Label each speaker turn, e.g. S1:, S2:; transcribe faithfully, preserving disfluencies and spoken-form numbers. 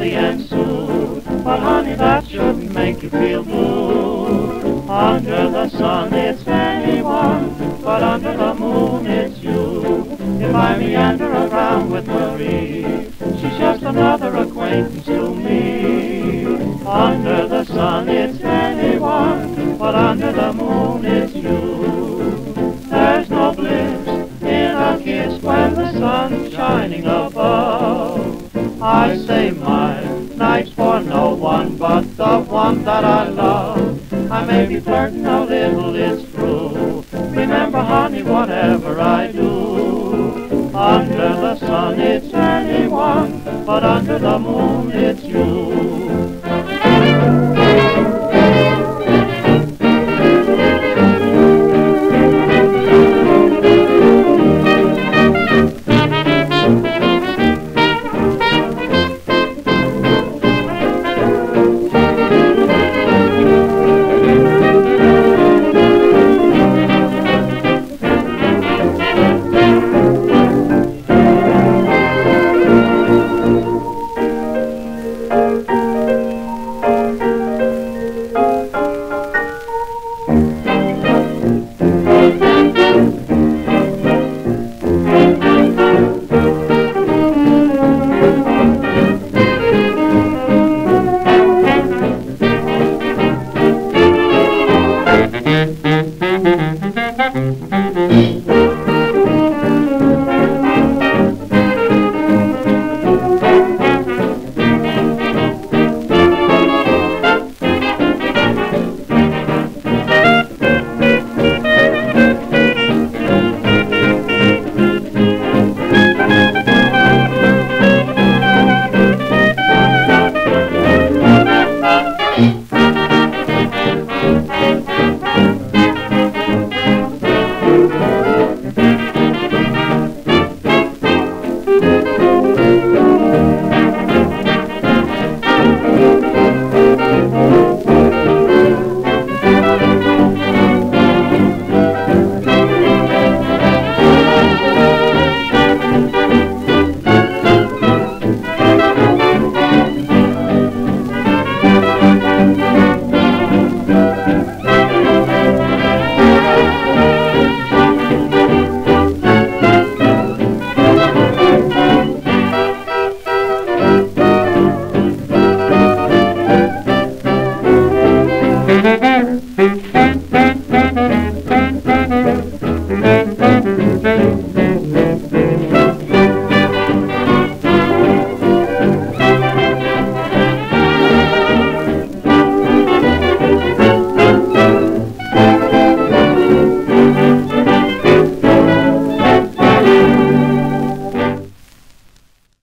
S1: lovely and soon. But honey, that shouldn't make you feel blue. Under the sun it's anyone, but under the moon it's you. If I meander around with Marie, she's just another acquaintance to me. Under the sun it's anyone, but under the moon it's you. There's no bliss in a kiss when the sun's shining above. I say my night's for no one but the one that I love. I may be flirting a little, it's true. Remember, honey, whatever I do, under the sun it's anyone, but under the moon it's you.
S2: Thank you.